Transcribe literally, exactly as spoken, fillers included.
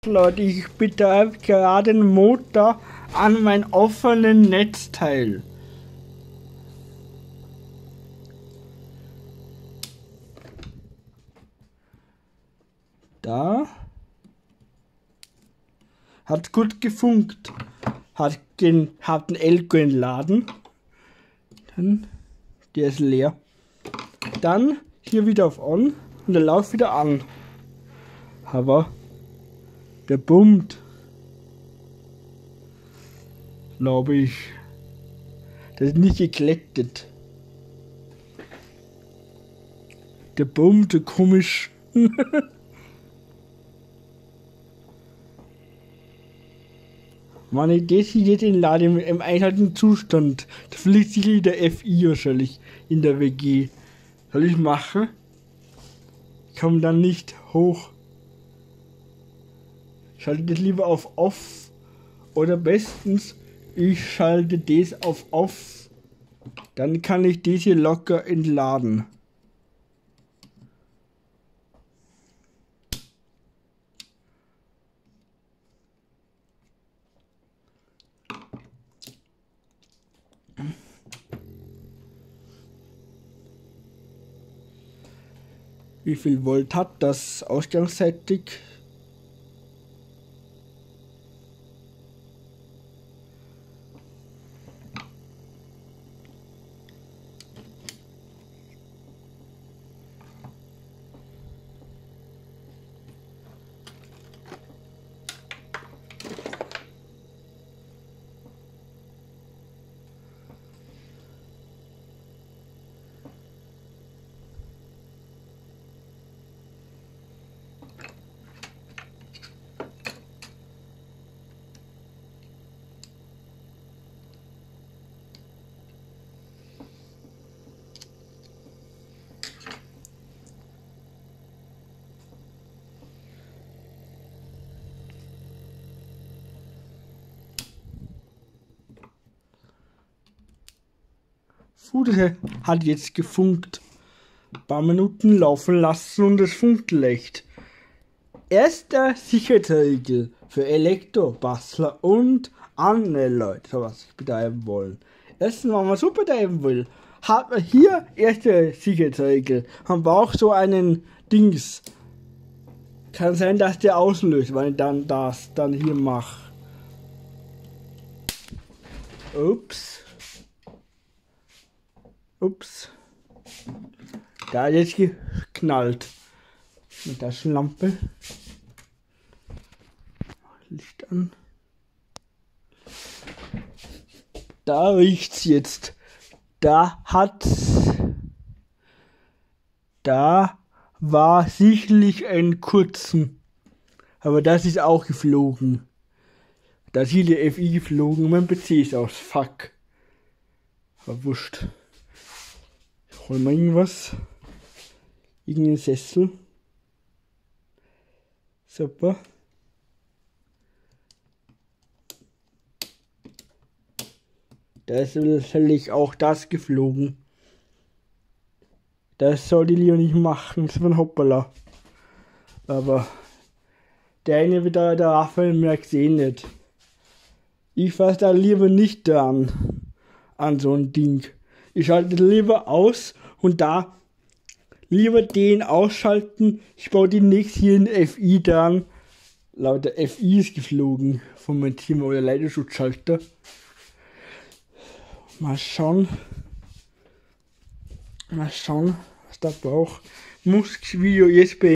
Leute, ich betreibe gerade den Motor an mein offenen Netzteil. Da hat gut gefunkt. Hat den, hat den Elko entladen. Dann, der ist leer. Dann hier wieder auf On und der läuft wieder an. Aber der bummt. Glaube ich. Das ist nicht geklettet. Der bummt so komisch. Meine Idee ist jetzt in Lade im, im einheitlichen Zustand. Da fliegt sich der F I wahrscheinlich in der W G. Soll ich machen? Ich komme dann nicht hoch. Schalte das lieber auf Off. Oder bestens, ich schalte das auf Off. Dann kann ich das hier locker entladen. Wie viel Volt hat das ausgangsseitig? Fude hat jetzt gefunkt. Ein paar Minuten laufen lassen und es funkt leicht. Erster Sicherheitsregel für Elektrobastler und andere Leute, was betreiben wollen. Erstens, wenn man so betreiben will, hat man hier erste Sicherheitsregel. Man braucht so einen Dings. Kann sein, dass der auslöst, wenn ich dann das dann hier mache. Ups. Ups. Da hat jetzt geknallt. Mit der Taschenlampe. Licht an. Da riecht's jetzt. Da hat. Da war sicherlich ein kurzen. Aber das ist auch geflogen. Da ist hier der F I geflogen. Mein P C ist aus. Fuck. Verwuscht. Holen wir irgendwas. Irgendeinen Sessel. Super. Da ist natürlich auch das geflogen. Das soll die lieber nicht machen. Das war ein Hoppala. Aber der eine wieder, der Raphael merkt es eh nicht. Ich fasse da lieber nicht dran. An so ein Ding. Ich schalte lieber aus und da lieber den ausschalten. Ich baue demnächst hier ein F I dran. Laut der F I ist geflogen von meinem Team oder Leiterschutzschalter. Mal schauen. Mal schauen, was da braucht. Musk Video jetzt bei